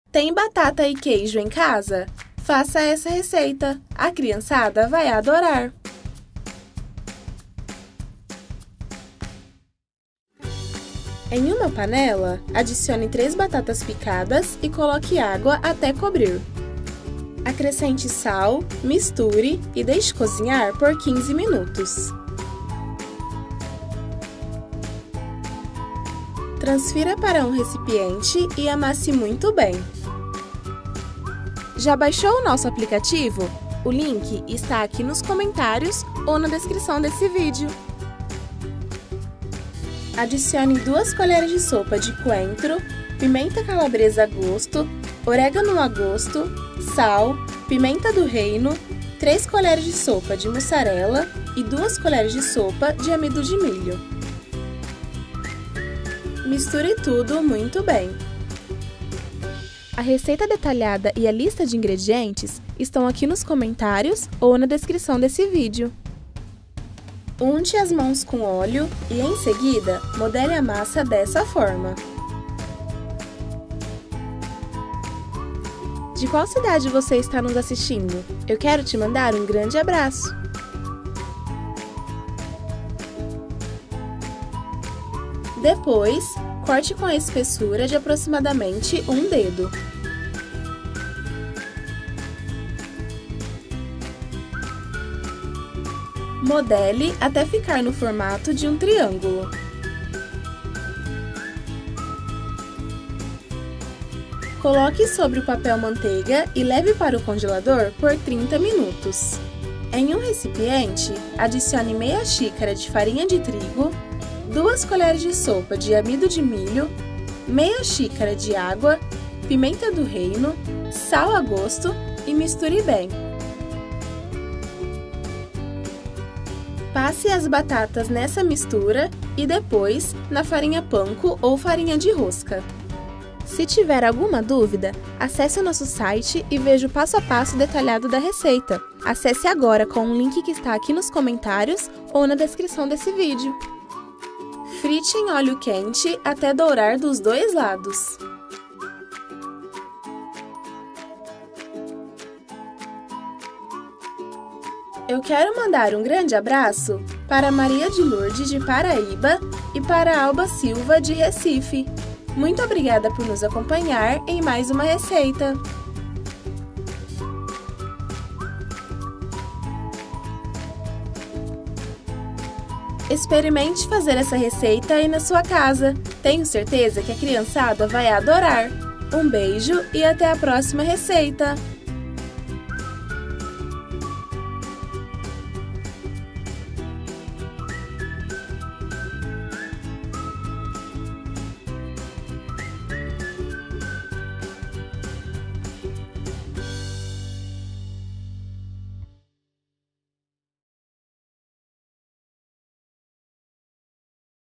Tem batata e queijo em casa? Faça essa receita, a criançada vai adorar! Em uma panela, adicione 3 batatas picadas e coloque água até cobrir. Acrescente sal, misture e deixe cozinhar por 15 minutos. Transfira para um recipiente e amasse muito bem. Já baixou o nosso aplicativo? O link está aqui nos comentários ou na descrição desse vídeo. Adicione 2 colheres de sopa de coentro, pimenta calabresa a gosto, orégano a gosto, sal, pimenta do reino, 3 colheres de sopa de mussarela e 2 colheres de sopa de amido de milho. Misture tudo muito bem. A receita detalhada e a lista de ingredientes estão aqui nos comentários ou na descrição desse vídeo. Unte as mãos com óleo e, em seguida, modele a massa dessa forma. De qual cidade você está nos assistindo? Eu quero te mandar um grande abraço! Depois, corte com a espessura de aproximadamente um dedo. Modele até ficar no formato de um triângulo. Coloque sobre o papel manteiga e leve para o congelador por 30 minutos. Em um recipiente, adicione meia xícara de farinha de trigo, 2 colheres de sopa de amido de milho, meia xícara de água, pimenta do reino, sal a gosto e misture bem. Passe as batatas nessa mistura e depois na farinha panko ou farinha de rosca. Se tiver alguma dúvida, acesse o nosso site e veja o passo a passo detalhado da receita. Acesse agora com o link que está aqui nos comentários ou na descrição desse vídeo. Frite em óleo quente até dourar dos 2 lados. Eu quero mandar um grande abraço para Maria de Lourdes, de Paraíba, e para Alba Silva, de Recife. Muito obrigada por nos acompanhar em mais uma receita. Experimente fazer essa receita aí na sua casa. Tenho certeza que a criançada vai adorar. Um beijo e até a próxima receita!